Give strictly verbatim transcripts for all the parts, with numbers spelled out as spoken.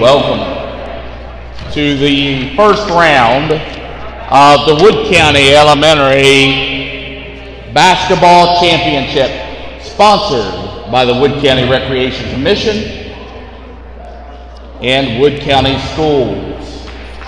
welcome to the first round of the Wood County Elementary Basketball Championship, sponsored by the Wood County Recreation Commission and Wood County Schools.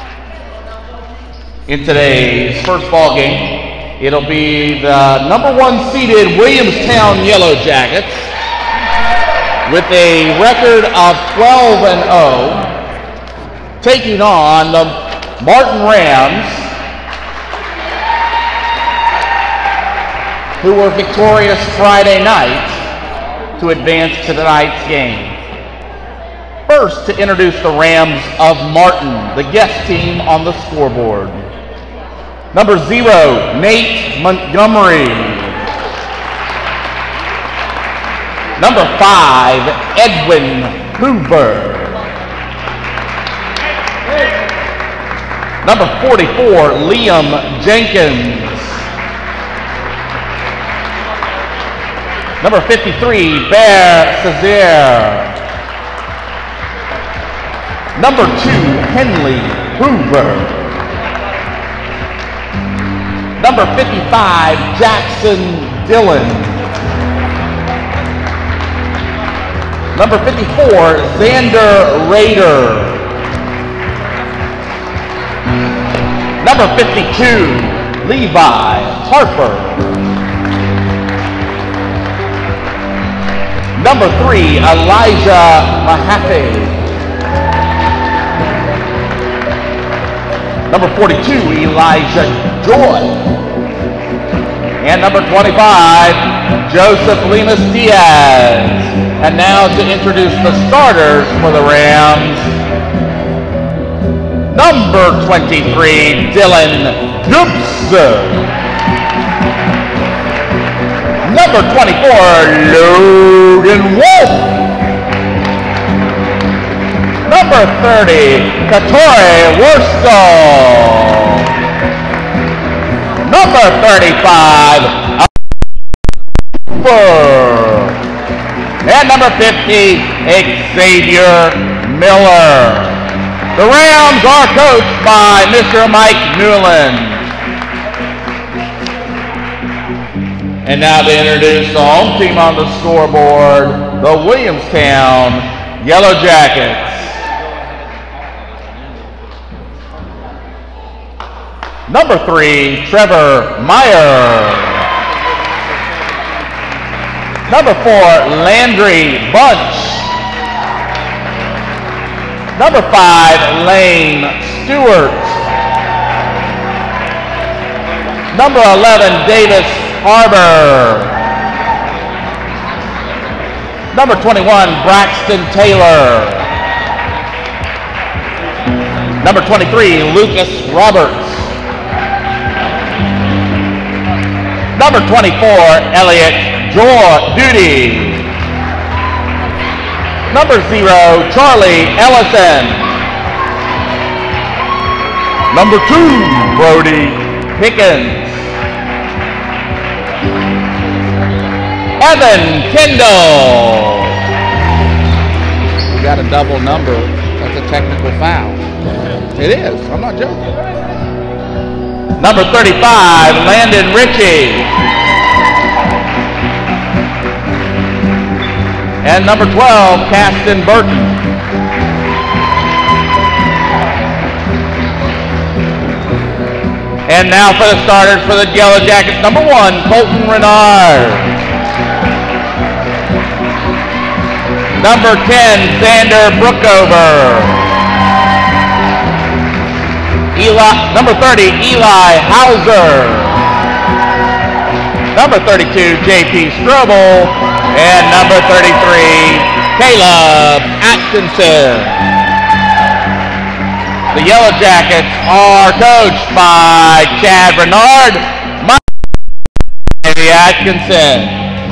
In today's first ball game, it'll be the number one seeded Williamstown Yellow Jackets with a record of twelve and oh, taking on the Martin Rams, who were victorious Friday night to advance to tonight's game. First, to introduce the Rams of Martin, the guest team on the scoreboard. Number zero, Nate Montgomery. Number five, Edwin Hoover. Number forty-four, Liam Jenkins. Number fifty-three, Bear Cesare. Number two, Henley Hoover. Number fifty-five, Jackson Dillon. Number fifty-four, Xander Rader. Number fifty-two, Levi Harper. Number three, Elijah Mahaffey. Number forty-two, Elijah Joy. And number twenty-five, Joseph Lemus Diaz. And now to introduce the starters for the Rams, number twenty-three, Dylan Dubson. Number twenty-four, Logan Wolf. Number thirty, Katori Worstel. Number thirty-five, and number fifty, Xavier Miller. The Rams are coached by Mister Mike Newland. And now to introduce the home team on the scoreboard, the Williamstown Yellow Jackets. Number three, Trevor Meyer. Number four, Landry Bunch. Number five, Lane Stewart. Number eleven, Davis Harbor. Number twenty-one, Braxton Taylor. Number twenty-three, Lucas Roberts. Number twenty-four, Elliot Duty. Number zero, Charlie Ellison. Number two, Brody Pickens. Evan Kendall. We got a double number. That's a technical foul. It is. I'm not joking. Number thirty-five, Landon Ritchie. And number twelve, Caston Burton. And now for the starters for the Yellow Jackets. Number one, Colton Renard. Number ten, Xander Brookover. Eli, number thirty, Eli Hauser. Number thirty-two, J P Strobel. And number thirty-three, Caleb Atkinson. The Yellow Jackets are coached by Chad Bernard, Mike Atkinson.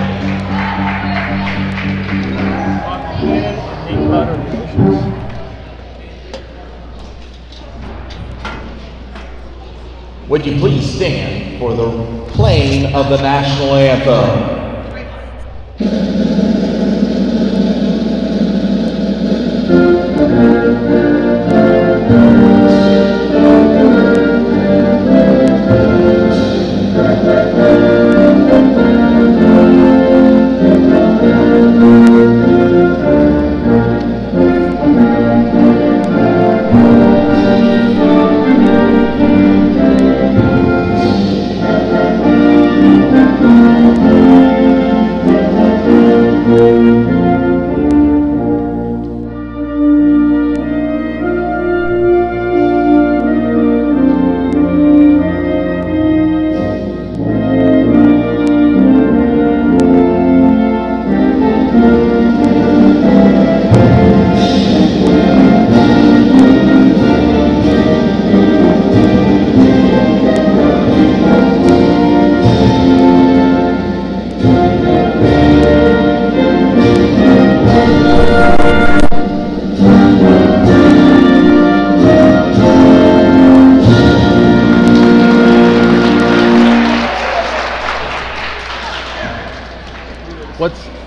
Would you please stand for the playing of the national anthem? Thank you.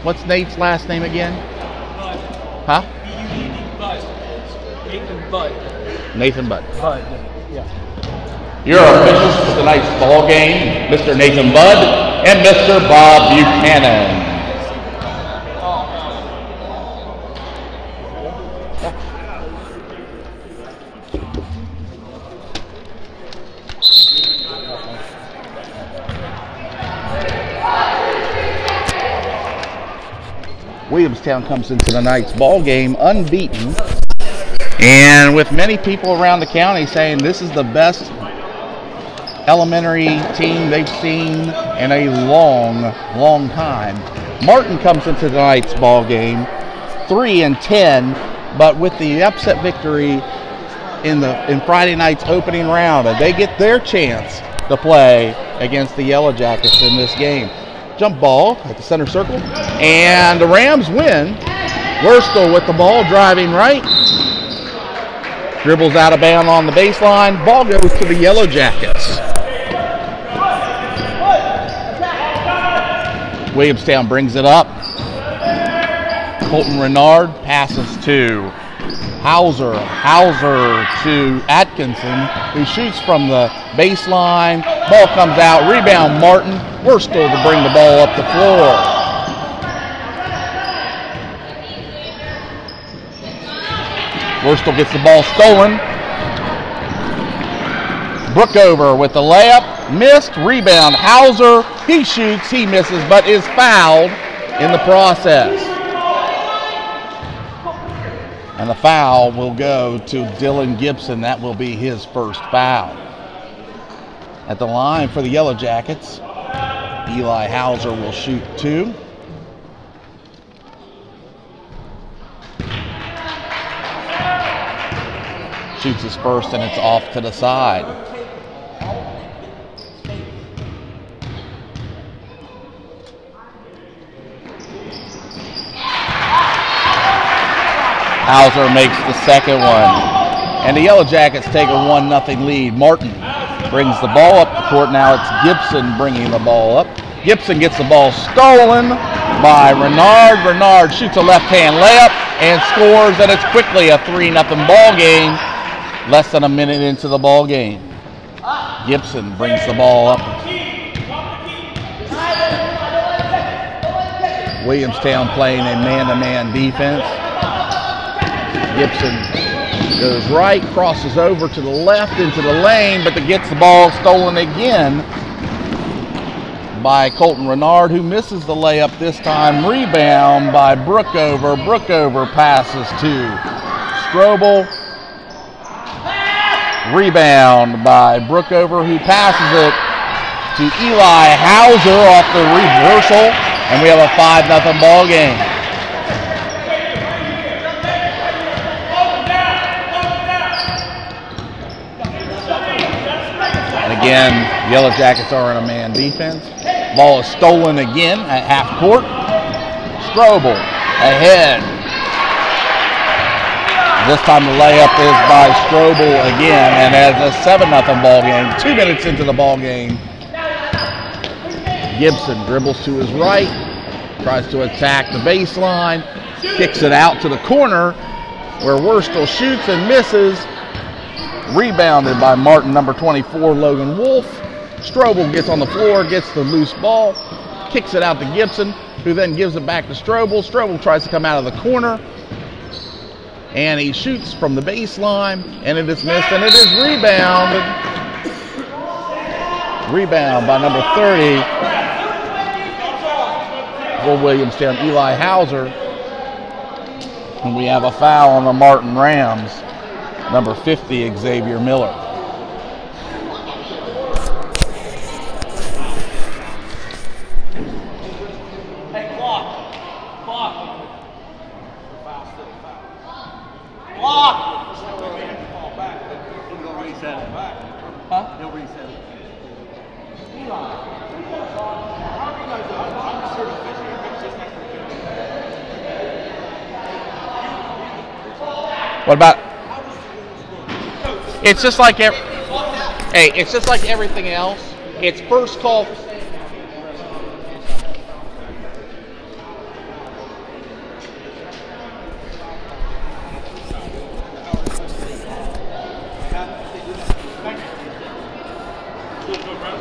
What's Nate's last name again? Huh? Nathan Budd. Nathan Budd. Budd. Yeah. Your officials for tonight's ball game, Mister Nathan Budd and Mister Bob Buchanan. Williamstown comes into tonight's ball game unbeaten, and with many people around the county saying this is the best elementary team they've seen in a long, long time. Martin comes into tonight's ball game three and ten, but with the upset victory in the in Friday night's opening round, they get their chance to play against the Yellow Jackets in this game. Jump ball at the center circle, and the Rams win. Wurstel with the ball, driving right. Dribbles out of bounds on the baseline. Ball goes to the Yellow Jackets. Williamstown brings it up. Colton Renard passes to Hauser. Hauser to Atkinson, who shoots from the baseline. Ball comes out. Rebound Martin. Wurstel to bring the ball up the floor. Wurstel gets the ball stolen. Brookover with the layup. Missed. Rebound Hauser. He shoots. He misses, but is fouled in the process. And the foul will go to Dylan Gibson. That will be his first foul. At the line for the Yellow Jackets, Eli Hauser will shoot two. Shoots his first, and it's off to the side. Hauser makes the second one. And the Yellow Jackets take a one nothing lead. Martin brings the ball up the court. Now it's Gibson bringing the ball up. Gibson gets the ball stolen by Renard. Renard shoots a left-hand layup and scores, and it's quickly a three nothing ball game. Less than a minute into the ball game. Gibson brings the ball up. Williamstown playing a man-to-man defense. Gibson goes right, crosses over to the left into the lane, but gets the ball stolen again by Colton Renard, who misses the layup this time. Rebound by Brookover. Brookover passes to Strobel. Rebound by Brookover, who passes it to Eli Hauser off the reversal, and we have a five nothing ball game. Again, Yellow Jackets are in a man defense. Ball is stolen again at half court. Strobel ahead. This time the layup is by Strobel again, and as a seven nothing ball game, two minutes into the ball game, Gibson dribbles to his right, tries to attack the baseline, kicks it out to the corner, where Wurstel shoots and misses. Rebounded by Martin, number twenty-four, Logan Wolf. Strobel gets on the floor, gets the loose ball, kicks it out to Gibson, who then gives it back to Strobel. Strobel tries to come out of the corner, and he shoots from the baseline, and it is missed, and it is rebounded. Rebound by number thirty for Williamstown, Eli Hauser. And we have a foul on the Martin Rams. Number fifty, Xavier Miller. Hey, clock. Clock. Clock. He'll reset it. Huh? He'll reset it. What about? It's just like every, hey, it's just like everything else. It's first call.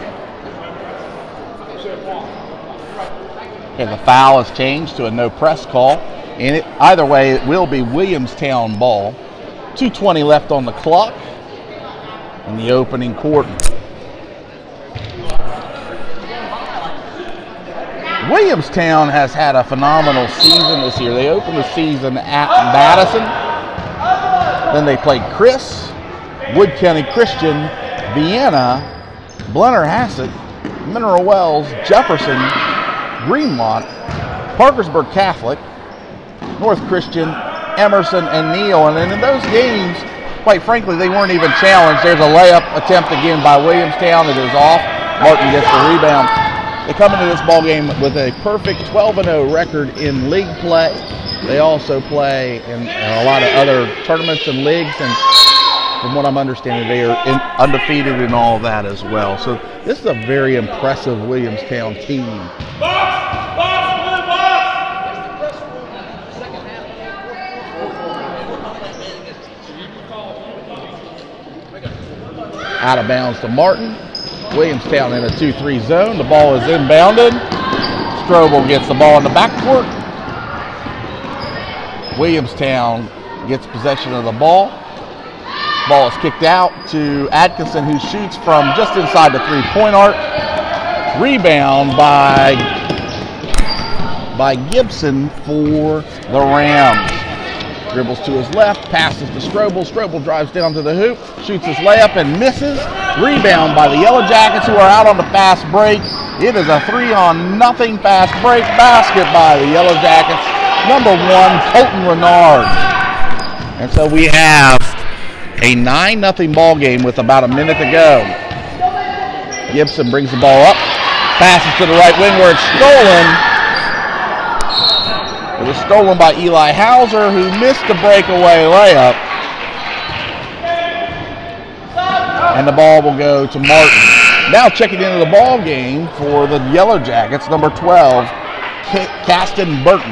And the foul has changed to a no press call. And it, either way, it will be Williamstown ball. two twenty left on the clock in the opening quarter. Williamstown has had a phenomenal season this year. They opened the season at Madison. Then they played Chris, Wood County Christian, Vienna, Blennerhassett, Mineral Wells, Jefferson, Greenmont, Parkersburg Catholic, North Christian, Emerson, and Neal. And then in those games, quite frankly, they weren't even challenged. There's a layup attempt again by Williamstown. It is off. Martin gets the rebound. They come into this ball game with a perfect twelve and oh record in league play. They also play in, in a lot of other tournaments and leagues, and from what I'm understanding, they are in, undefeated in all that as well. So this is a very impressive Williamstown team. Out of bounds to Martin. Williamstown in a two three zone. The ball is inbounded. Strobel gets the ball in the backcourt. Williamstown gets possession of the ball. Ball is kicked out to Atkinson, who shoots from just inside the three-point arc. Rebound by, by Gibson for the Rams. Dribbles to his left, passes to Strobel. Strobel drives down to the hoop, shoots his layup and misses. Rebound by the Yellow Jackets, who are out on the fast break. It is a three on nothing fast break basket by the Yellow Jackets. Number one, Colton Renard. And so we have a nine nothing ball game with about a minute to go. Gibson brings the ball up, passes to the right wing where it's stolen. It was stolen by Eli Hauser, who missed the breakaway layup. And the ball will go to Martin. Now checking into the ball game for the Yellow Jackets, number twelve, Caston Burton.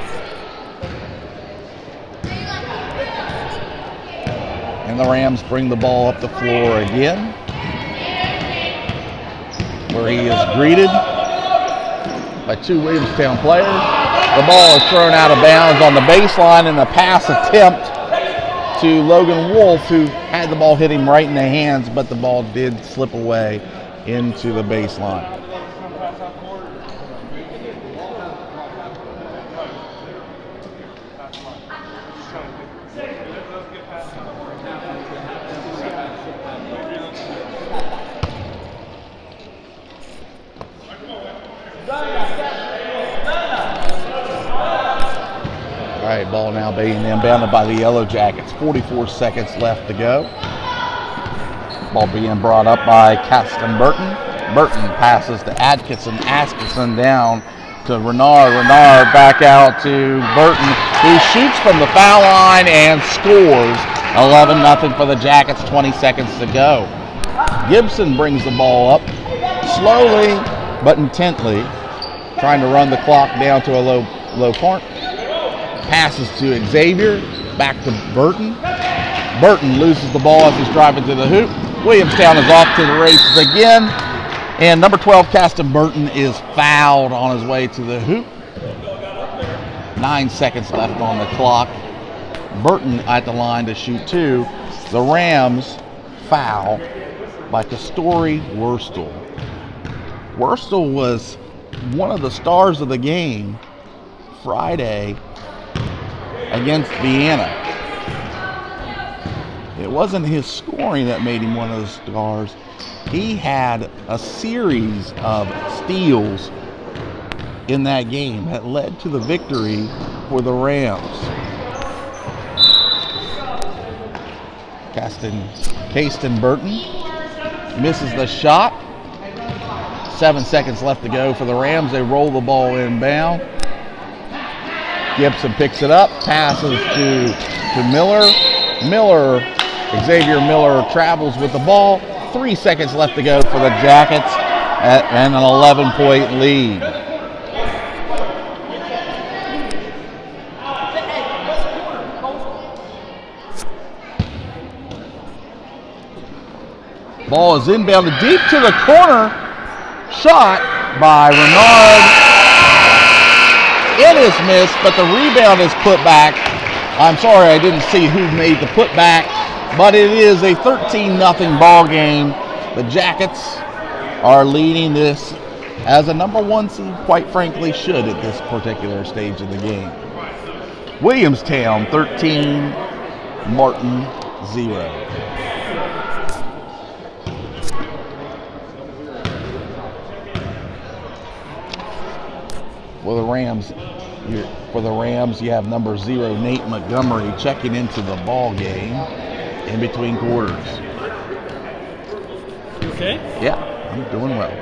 And the Rams bring the ball up the floor again, where he is greeted by two Williamstown players. The ball is thrown out of bounds on the baseline in a pass attempt to Logan Wolf, who had the ball hit him right in the hands, but the ball did slip away into the baseline. All right, ball now being inbounded by the Yellow Jackets. forty-four seconds left to go. Ball being brought up by Caston Burton. Burton passes to Atkinson. Atkinson down to Renard. Renard back out to Burton, who shoots from the foul line and scores. eleven nothing for the Jackets, twenty seconds to go. Gibson brings the ball up slowly but intently, trying to run the clock down to a low, low point. Passes to Xavier, back to Burton. Burton loses the ball as he's driving to the hoop. Williamstown is off to the races again. And number twelve, Caston Burton, is fouled on his way to the hoop. Nine seconds left on the clock. Burton at the line to shoot two. The Rams foul by Castori Wurstel. Wurstel was one of the stars of the game Friday against Vienna. It wasn't his scoring that made him one of the stars. He had a series of steals in that game that led to the victory for the Rams. Caston, Caston Burton misses the shot. Seven seconds left to go for the Rams. They roll the ball inbound. Gibson picks it up, passes to, to Miller. Miller, Xavier Miller travels with the ball. Three seconds left to go for the Jackets at, and an eleven point lead. Ball is inbounded deep to the corner. Shot by Renard. It is missed, but the rebound is put back. I'm sorry I didn't see who made the putback, but it is a thirteen nothing ball game. The Jackets are leading this as a number one seed, quite frankly, should at this particular stage of the game. Williamstown thirteen, Martin zero. For the Rams, you're, for the Rams, you have number zero, Nate Montgomery, checking into the ball game in between quarters. You okay? Yeah, I'm doing well.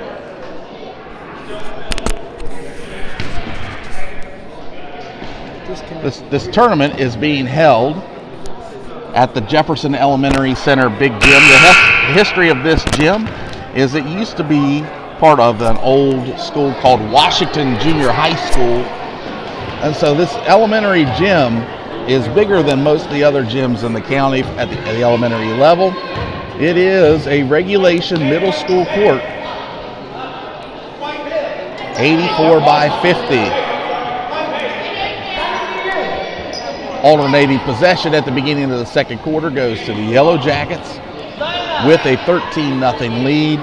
This this tournament is being held at the Jefferson Elementary Center Big Gym. The, the history of this gym is it used to be part of an old school called Washington Junior High School, and so this elementary gym is bigger than most of the other gyms in the county at the, at the elementary level. It is a regulation middle school court, eighty-four by fifty. Alternating possession at the beginning of the second quarter goes to the Yellow Jackets with a thirteen nothing lead.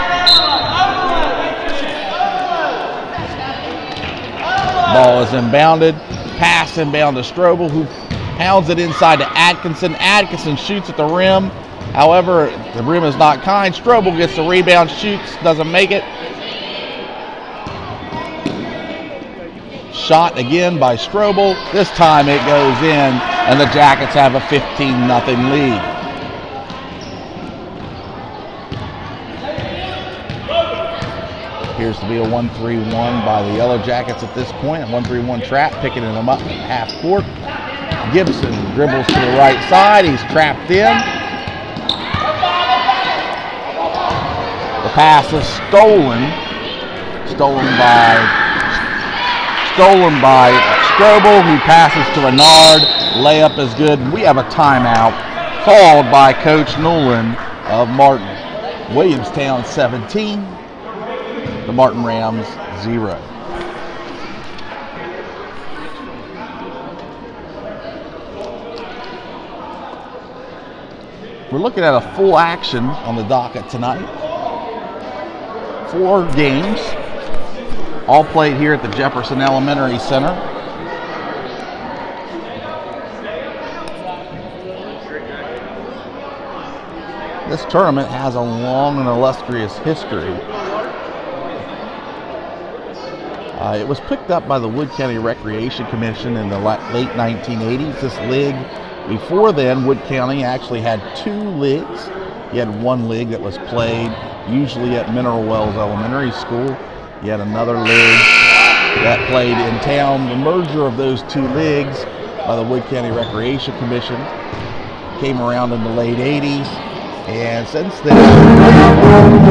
Ball is inbounded. Pass inbound to Strobel, who pounds it inside to Atkinson. Atkinson shoots at the rim. However, the rim is not kind. Strobel gets the rebound, shoots, doesn't make it. Shot again by Strobel. This time it goes in, and the Jackets have a fifteen nothing lead. Appears to be a one three one by the Yellow Jackets at this point. A one three one trap, picking them up in half court. Gibson dribbles to the right side. He's trapped in. The pass is stolen. Stolen by stolen by Strobel, who passes to Renard. Layup is good. We have a timeout called by Coach Newland of Martin. Williamstown seventeen. The Martin Rams zero. We're looking at a full action on the docket tonight. Four games, all played here at the Jefferson Elementary Center. This tournament has a long and illustrious history. Uh, it was picked up by the Wood County Recreation Commission in the late nineteen eighties. This league, before then, Wood County actually had two leagues. You had one league that was played usually at Mineral Wells Elementary School. You had another league that played in town. The merger of those two leagues by the Wood County Recreation Commission came around in the late eighties, and since then,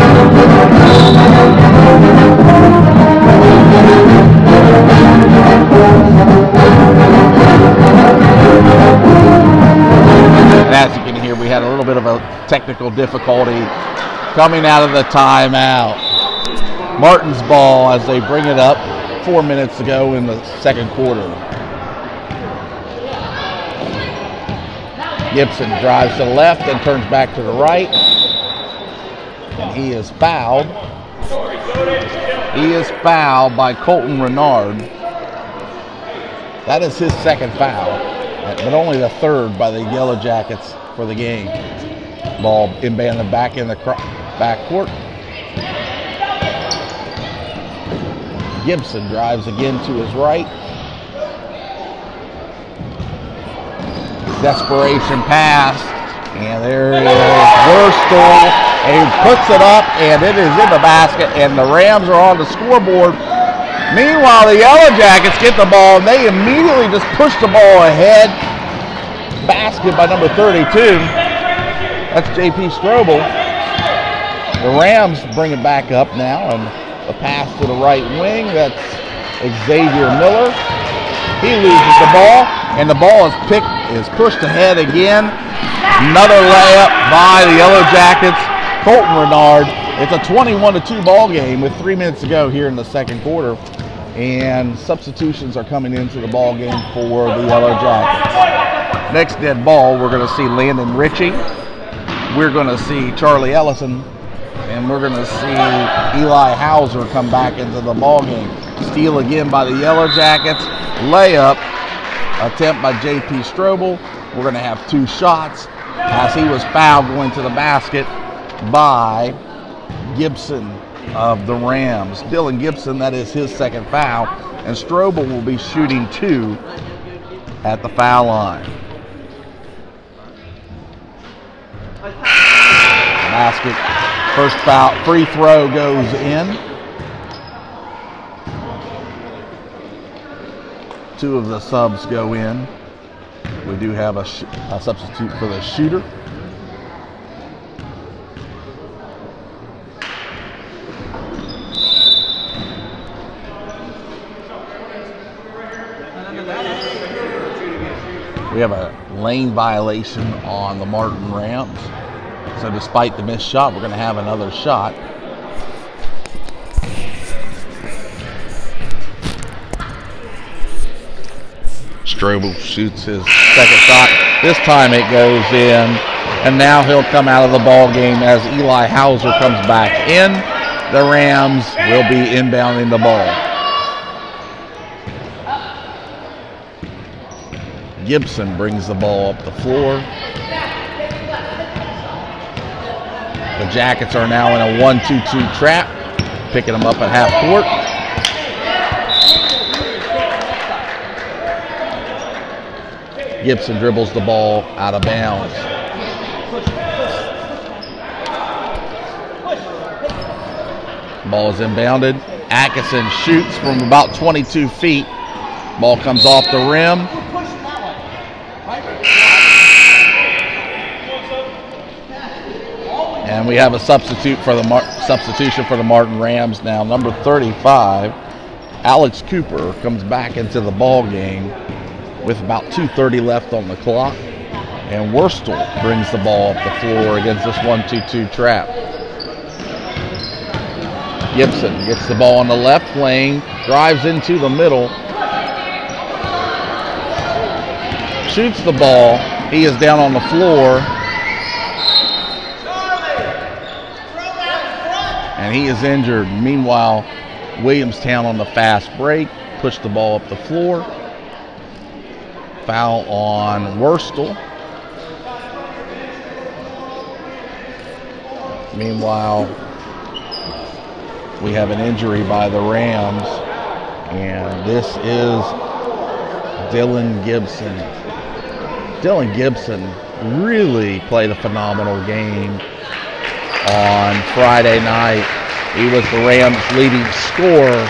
and as you can hear, we had a little bit of a technical difficulty coming out of the timeout. Martin's ball as they bring it up four minutes ago in the second quarter. Gibson drives to the left and turns back to the right. And he is fouled. He is fouled by Colton Renard. That is his second foul, but only the third by the Yellow Jackets for the game. Ball inbounded back in the back court. Gibson drives again to his right. Desperation pass, and there is Wurstel, and he puts it up, and it is in the basket, and the Rams are on the scoreboard. Meanwhile, the Yellow Jackets get the ball, and they immediately just push the ball ahead. Basket by number thirty-two. That's J P Strobel. The Rams bring it back up now, and the pass to the right wing. That's Xavier Miller. He loses the ball, and the ball is picked, is pushed ahead again. Another layup by the Yellow Jackets. Colton Renard It's a twenty-one to two ball game with three minutes to go here in the second quarter. And substitutions are coming into the ball game for the Yellow Jackets. Next dead ball, we're going to see Landon Ritchie. We're going to see Charlie Ellison. And we're going to see Eli Hauser come back into the ball game. Steal again by the Yellow Jackets. Layup attempt by J P Strobel. We're going to have two shots as he was fouled going to the basket by Gibson of the Rams. Dylan Gibson, that is his second foul, and Strobel will be shooting two at the foul line. Basket, first foul, free throw goes in. Two of the subs go in. We do have a, sh a substitute for the shooter. We have a lane violation on the Martin Rams. So despite the missed shot, we're going to have another shot. Strobel shoots his second shot. This time it goes in. And now he'll come out of the ball game as Eli Hauser comes back in. The Rams will be inbounding the ball. Gibson brings the ball up the floor. The Jackets are now in a one two two trap, picking them up at half court. Gibson dribbles the ball out of bounds. Ball is inbounded. Atkinson shoots from about twenty-two feet. Ball comes off the rim. And we have a substitute for the Mar substitution for the Martin Rams now. Number thirty-five, Alex Cooper, comes back into the ball game with about two thirty left on the clock. And Wurstel brings the ball up the floor against this one two two trap. Gibson gets the ball on the left lane, drives into the middle, shoots the ball. He is down on the floor. And he is injured. Meanwhile, Williamstown on the fast break, pushed the ball up the floor. Foul on Wurstel. Meanwhile, we have an injury by the Rams, and this is Dylan Gibson. Dylan Gibson really played a phenomenal game on Friday night. He was the Rams' leading scorer,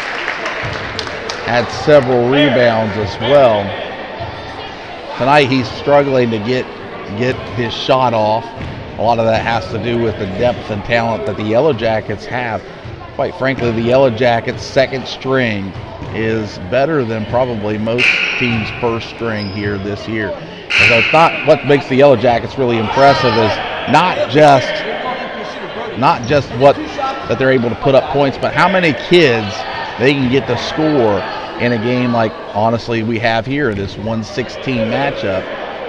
had several rebounds as well. Tonight he's struggling to get get his shot off. A lot of that has to do with the depth and talent that the Yellow Jackets have. Quite frankly, the Yellow Jackets' second string is better than probably most teams' first string here this year. And so it's not what makes the Yellow Jackets really impressive is not just not just what that they're able to put up points, but how many kids they can get to score in a game like, honestly, we have here, this one sixteen matchup.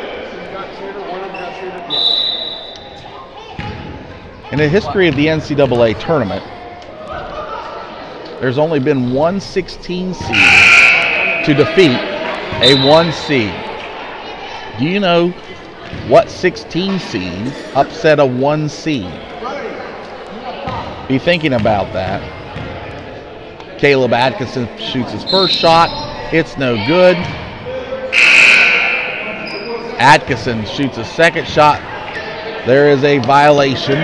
In the history of the N C double A tournament, there's only been one sixteen seed to defeat a one seed. Do you know what sixteen seed upset a one seed? Be thinking about that. Caleb Atkinson shoots his first shot. It's no good. Atkinson shoots a second shot. There is a violation.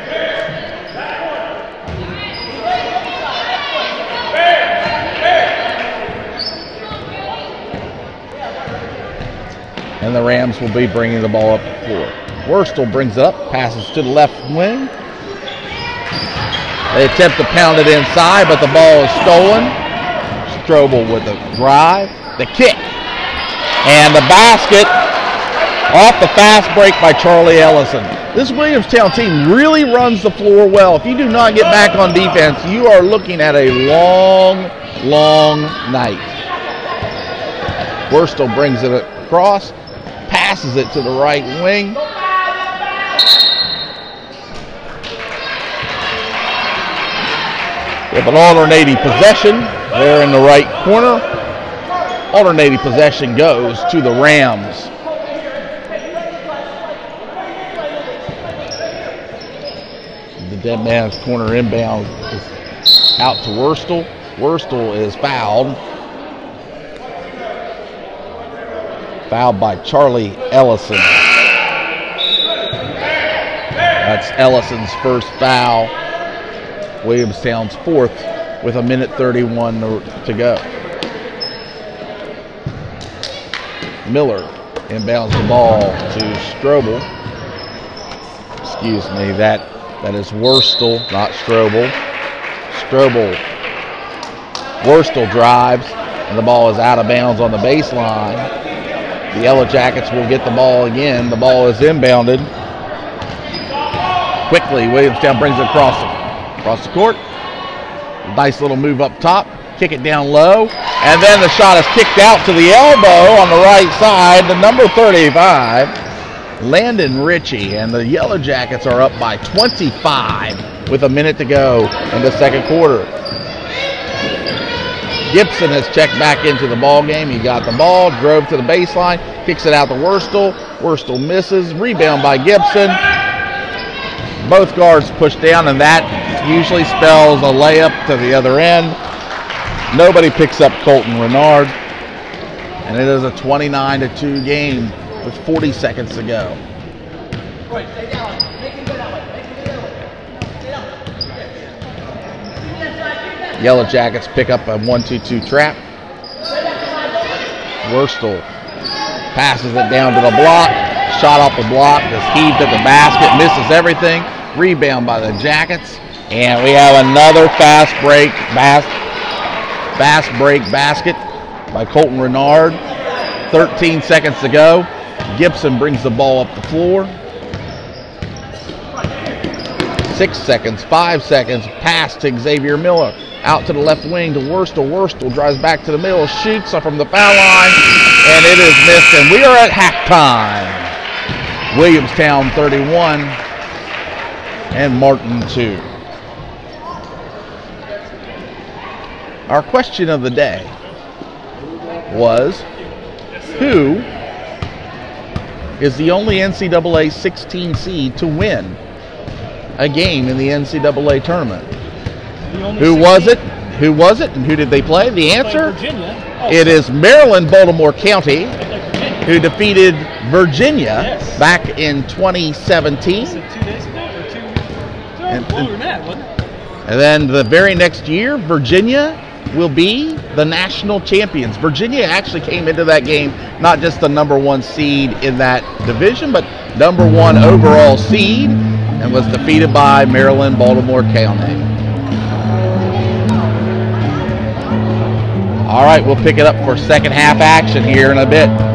And the Rams will be bringing the ball up the floor. Wurstel brings it up, passes to the left wing. They attempt to pound it inside, but the ball is stolen. Strobel with the drive, the kick, and the basket Off the fast break by Charlie Ellison. This Williamstown team really runs the floor well. If you do not get back on defense, you are looking at a long, long night. Worstel brings it across, passes it to the right wing. We have an alternating possession there in the right corner. Alternating possession goes to the Rams. The dead man's corner inbound is out to Worstel. Worstel is fouled. Fouled by Charlie Ellison. That's Ellison's first foul. Williamstown's fourth with a minute thirty-one to go. Miller inbounds the ball to Strobel. Excuse me, that, that is Worstel, not Strobel. Strobel. Worstel drives, and the ball is out of bounds on the baseline. The Yellow Jackets will get the ball again. The ball is inbounded. Quickly, Williamstown brings it across the, across the court. Nice little move up top. Kick it down low. And then the shot is kicked out to the elbow on the right side. The number thirty-five, Landon Ritchie. And the Yellow Jackets are up by twenty-five with a minute to go in the second quarter. Gibson has checked back into the ball game. He got the ball, drove to the baseline, kicks it out to Worstel. Worstel misses. Rebound by Gibson. Both guards push down, and that usually spells a layup to the other end. Nobody picks up Colton Renard, and it is a twenty-nine to two game with forty seconds to go. Yellow Jackets pick up a one two two trap. Worstel passes it down to the block. Shot off the block, is heaved at the basket, misses everything. Rebound by the Jackets. And we have another fast break, fast, fast break basket by Colton Renard. thirteen seconds to go. Gibson brings the ball up the floor. Six seconds, five seconds, pass to Xavier Miller. Out to the left wing to Worstel. Worstel drives back to the middle, shoots from the foul line, and it is missed. And we are at halftime. Williamstown thirty-one and Martin two. Our question of the day was, who is the only N C double A sixteen seed to win a game in the N C double A tournament? Who was it? Who was it? And who did they play? The answer? Virginia. Oh, it is Maryland Baltimore County, who defeated Virginia yes. back in twenty seventeen. Two days ago or two? And, Older than that, wasn't it? and then the very next year, Virginia will be the national champions. Virginia actually came into that game not just the number one seed in that division, but number one overall seed, and was defeated by Maryland Baltimore County. All right, we'll pick it up for second half action here in a bit.